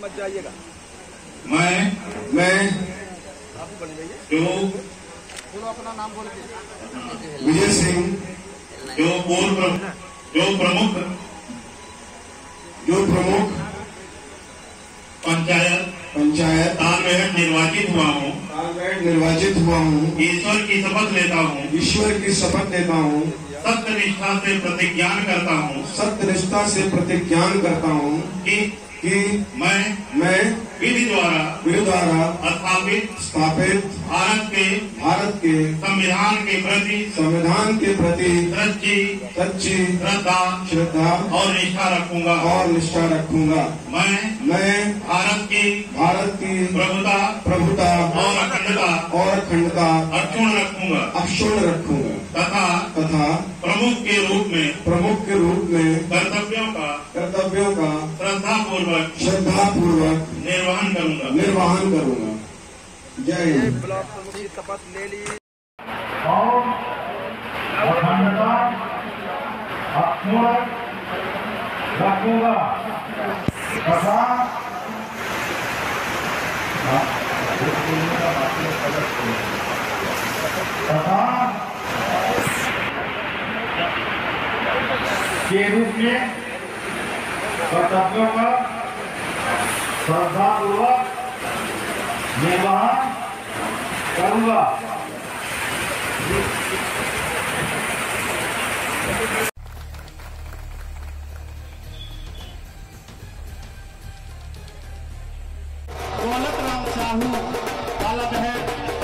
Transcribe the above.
मत जाइएगा। मैं आप बोल जाइए। जो बोलो अपना नाम बोल के। विजय सिंह जो प्रमुख पंचायत तालमेहट निर्वाचित हुआ हूँ। ईश्वर की शपथ लेता हूँ। सत्यनिष्ठा से प्रतिज्ञान करता हूँ कि मैं विधि द्वारा स्थापित भारत के संविधान के प्रति सच्ची श्रद्धा और निष्ठा रखूंगा। मैं भारत की प्रभुता और अखंडता अक्षुण्ण रखूंगा तथा प्रमुख के रूप में कर्तव्यों का श्रद्धापूर्वक निर्वहन करूंगा। जय हिंद। ब्लॉक प्रमुख की शपथ ले ली। और अखंडता अक्षुण्ण रखूंगा तथा के रूप में कर्तव्यों का श्रद्धापूर्वक निर्वहन करूंगा। दौलत राम साहू पालक है।